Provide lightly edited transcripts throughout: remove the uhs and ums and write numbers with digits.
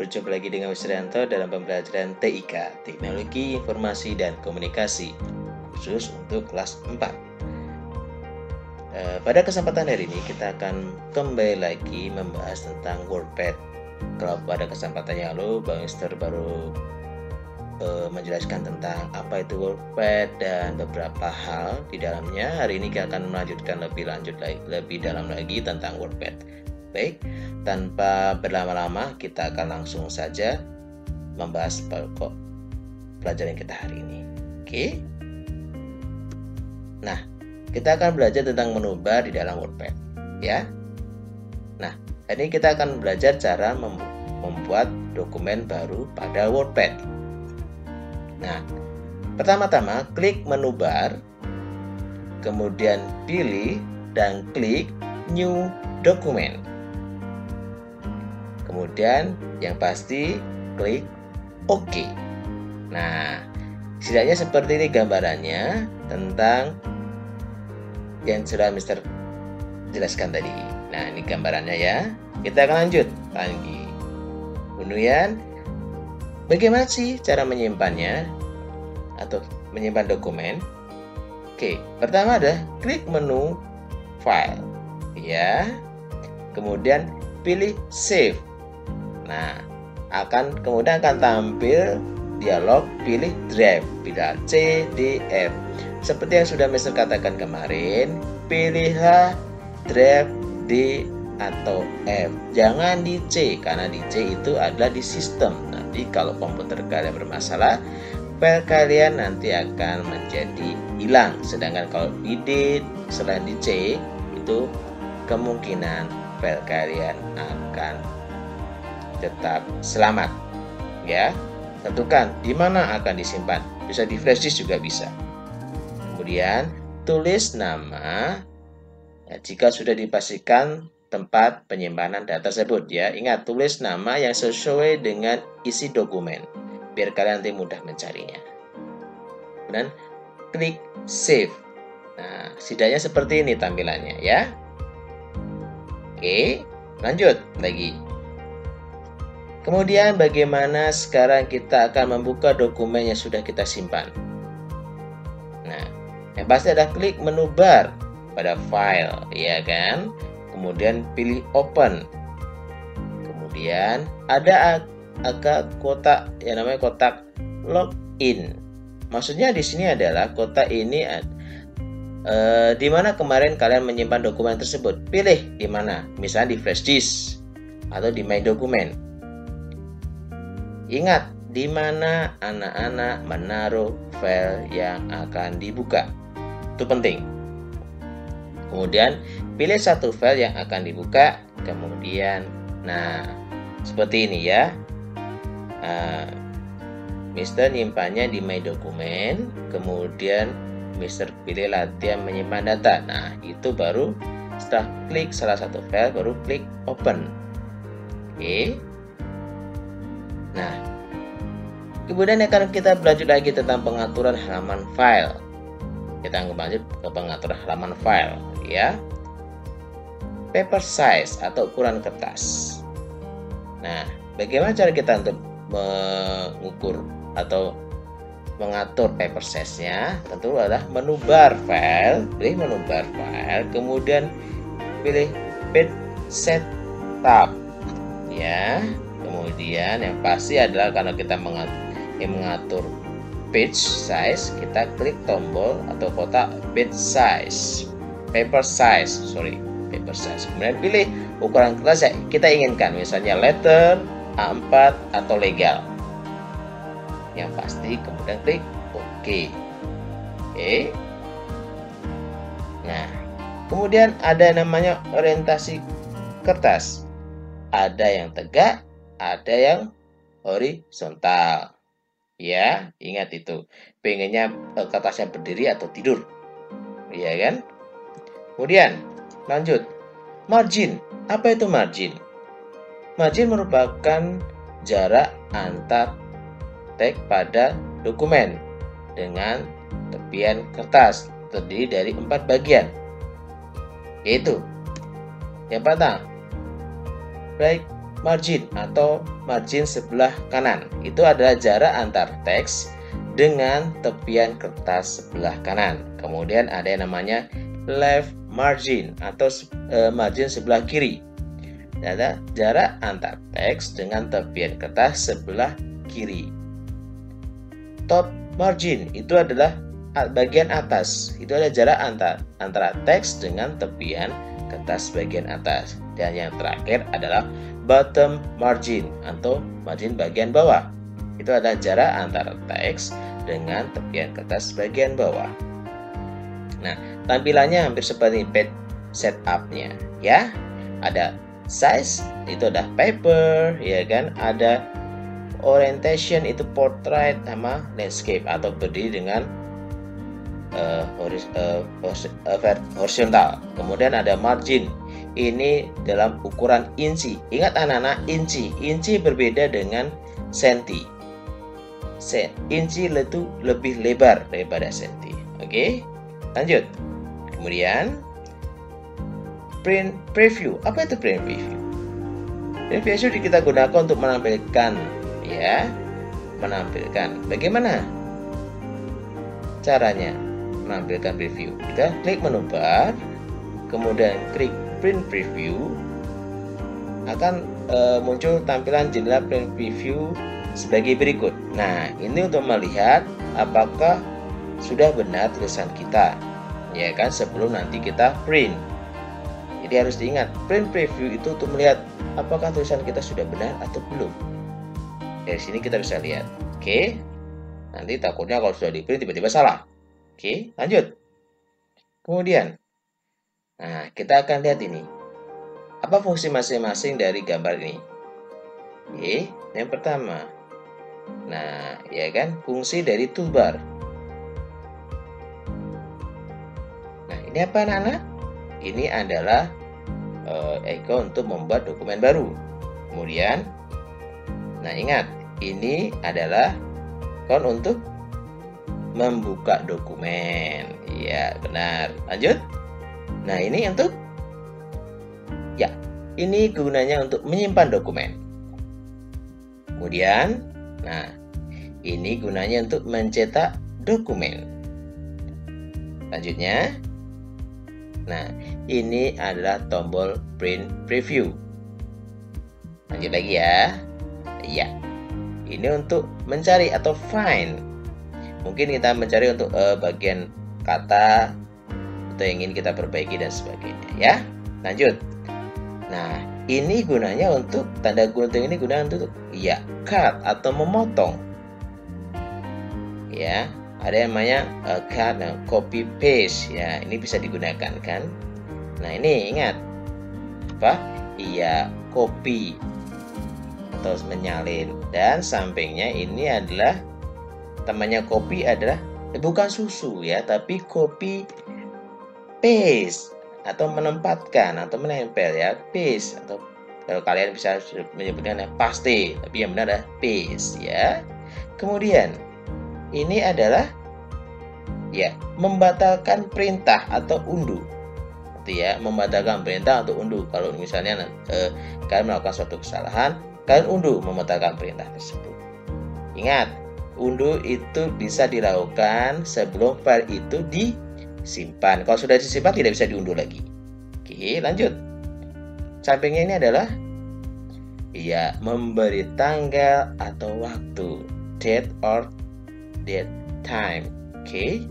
Berjumpa lagi dengan Mr. Yanto dalam pembelajaran TIK, Teknologi Informasi dan Komunikasi, khusus untuk kelas 4. Pada kesempatan hari ini kita akan kembali lagi membahas tentang WordPad. Kalau pada kesempatan yang lalu Bang Mr. baru menjelaskan tentang apa itu WordPad dan beberapa hal di dalamnya. Hari ini kita akan melanjutkan lebih dalam lagi tentang WordPad. Baik, tanpa berlama-lama kita akan langsung saja membahas pokok pelajaran kita hari ini. Oke. Nah, kita akan belajar tentang menu bar di dalam WordPad, ya. Nah, hari ini kita akan belajar cara membuat dokumen baru pada WordPad. Nah, pertama-tama klik menu bar, kemudian pilih dan klik New Document. Kemudian yang pasti klik OK. Nah, setidaknya seperti ini gambarannya tentang yang sudah Mr. jelaskan tadi. Nah, ini gambarannya ya. Kita akan lanjut lagi. Kemudian bagaimana sih cara menyimpannya atau menyimpan dokumen? Oke, pertama ada klik menu File, ya. Kemudian pilih Save. Nah, kemudian akan tampil dialog pilih Drive, pilih C, D, F. Seperti yang sudah Mr. katakan kemarin, pilihlah Drive, D, atau F. Jangan di C, karena di C itu adalah di sistem. Nanti kalau komputer kalian bermasalah, file kalian nanti akan menjadi hilang. Sedangkan kalau di D selain di C, itu kemungkinan file kalian akan tetap selamat. Ya, tentukan di mana akan disimpan. Bisa di flash disk juga bisa. Kemudian tulis nama. Ya, jika sudah dipastikan tempat penyimpanan data tersebut, ya, ingat tulis nama yang sesuai dengan isi dokumen biar kalian nanti mudah mencarinya. Kemudian klik save. Nah, setidaknya seperti ini tampilannya, ya. Oke, lanjut lagi. Kemudian bagaimana sekarang kita akan membuka dokumen yang sudah kita simpan? Nah, yang pasti ada klik menu bar pada file, ya kan? Kemudian pilih open. Kemudian ada agak kotak yang namanya kotak login. Maksudnya di sini adalah kotak ini di mana kemarin kalian menyimpan dokumen tersebut. Pilih di mana, misalnya di flash disk atau di my dokumen. Ingat di mana anak-anak menaruh file yang akan dibuka. Itu penting. Kemudian pilih satu file yang akan dibuka. Kemudian, nah seperti ini ya. Mister nyimpannya di my dokumen. Kemudian Mister pilih latihan menyimpan data. Nah itu baru setelah klik salah satu file baru klik open. Oke. Nah, kemudian akan kita lanjut lagi tentang pengaturan halaman file. Kita akan lanjut ke pengaturan halaman file, ya. Paper size atau ukuran kertas. Nah, bagaimana cara kita untuk mengukur atau mengatur paper size-nya? Tentu adalah menu bar file, pilih menu bar file, kemudian pilih page setup, ya. Kemudian yang pasti adalah karena kita mengatur page size, kita klik tombol atau kotak page size, paper size. Kemudian pilih ukuran kertas yang kita inginkan, misalnya letter, A4 atau legal. Yang pasti kemudian klik OK. Oke. Nah, kemudian ada namanya orientasi kertas. Ada yang tegak, ada yang horizontal. Ya, ingat itu. Pengennya kertasnya berdiri atau tidur. Iya kan? Kemudian, lanjut. Margin. Apa itu margin? Margin merupakan jarak antar teks pada dokumen dengan tepian kertas. Terdiri dari 4 bagian. Yaitu yang pertama, baik margin atau margin sebelah kanan. Itu adalah jarak antar teks dengan tepian kertas sebelah kanan. Kemudian ada yang namanya left margin atau margin sebelah kiri. Ada jarak antar teks dengan tepian kertas sebelah kiri. Top margin itu adalah bagian atas. Itu adalah jarak antara teks dengan tepian kertas bagian atas. Dan yang terakhir adalah bottom margin atau margin bagian bawah. Itu adalah jarak antara teks dengan tepian kertas bagian bawah. Nah, tampilannya hampir seperti page setup-nya, ya. Ada size, itu ada paper, ya kan? Ada orientation, itu portrait sama landscape atau berdiri dengan horizontal. Kemudian ada margin, ini dalam ukuran inci. Ingat anak-anak, inci berbeda dengan senti. Inci itu lebih lebar daripada senti. Oke, lanjut. Kemudian print preview. Apa itu print preview? Print preview kita gunakan untuk menampilkan, ya, menampilkan. Bagaimana caranya menampilkan preview? Kita klik menu bar, kemudian klik print preview, akan muncul tampilan jendela print preview sebagai berikut. Nah, ini untuk melihat apakah sudah benar tulisan kita, ya kan, sebelum nanti kita print. Jadi harus diingat, print preview itu untuk melihat apakah tulisan kita sudah benar atau belum. Dari sini kita bisa lihat. Oke, nanti takutnya kalau sudah di print tiba-tiba salah. Oke, lanjut. Kemudian, nah, kita akan lihat ini. Apa fungsi masing-masing dari gambar ini? Oke, yang pertama, nah, ya kan, fungsi dari toolbar. Nah, ini apa anak-anak? Ini adalah icon untuk membuat dokumen baru. Kemudian, nah ingat, ini adalah icon untuk membuka dokumen. Ya, benar. Lanjut. Nah, ini untuk, ya, ini gunanya untuk menyimpan dokumen. Kemudian, nah, ini gunanya untuk mencetak dokumen. Lanjutnya, nah, ini adalah tombol print preview. Lanjut lagi ya. Ya, ini untuk mencari atau find. Mungkin kita mencari untuk bagian kata atau yang ingin kita perbaiki dan sebagainya, ya. Lanjut. Nah, ini gunanya untuk tanda gunting, ini gunanya untuk, ya, cut atau memotong. Ya, ada yang namanya cut, copy paste, ya, ini bisa digunakan kan. Nah, ini ingat apa? Iya, copy atau menyalin. Dan sampingnya ini adalah temannya copy adalah bukan susu ya, tapi copy paste atau menempatkan atau menempel ya, paste, atau kalau kalian bisa menyebutnya paste, tapi yang benar adalah paste ya. Kemudian ini adalah, ya, membatalkan perintah atau undo. Itu ya, membatalkan perintah atau undo. Kalau misalnya kalian melakukan suatu kesalahan, kalian undo, membatalkan perintah tersebut. Ingat, undo itu bisa dilakukan sebelum file itu disimpan. Kalau sudah disimpan tidak bisa diunduh lagi. Oke, lanjut. Sampingnya ini adalah, ya, memberi tanggal atau waktu, date or date time. Oke.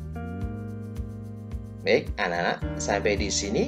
Baik, anak-anak, sampai di sini.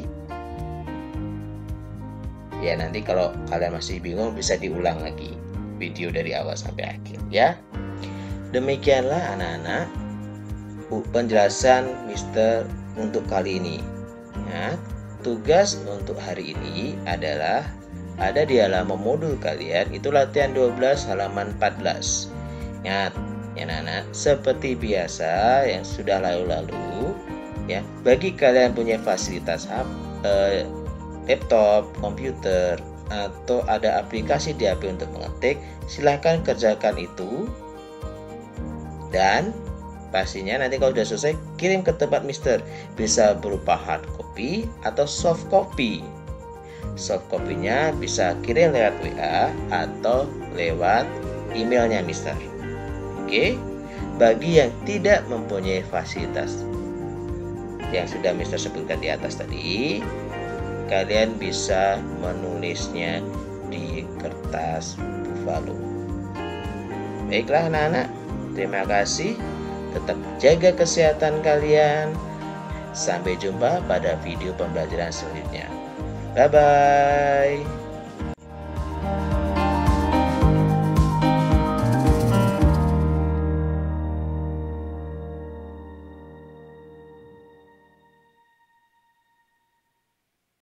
Ya, nanti kalau kalian masih bingung bisa diulang lagi video dari awal sampai akhir ya. Demikianlah anak-anak penjelasan Mister untuk kali ini. Ya, tugas untuk hari ini adalah ada di halaman modul kalian, itu latihan 12 halaman 14. Ingat ya anak-anak, seperti biasa yang sudah lalu-lalu ya, bagi kalian punya fasilitas laptop, komputer, atau ada aplikasi di HP untuk mengetik, silahkan kerjakan itu. Dan pastinya nanti kalau sudah selesai kirim ke tempat Mister, bisa berupa hard copy atau soft copy. soft copy-nya bisa kirim lewat WA atau lewat emailnya Mister. Oke, bagi yang tidak mempunyai fasilitas yang sudah Mister sebutkan di atas tadi, kalian bisa menulisnya di kertas buffalo. Baiklah anak-anak, terima kasih. Tetap jaga kesehatan kalian. Sampai jumpa pada video pembelajaran selanjutnya. Bye-bye.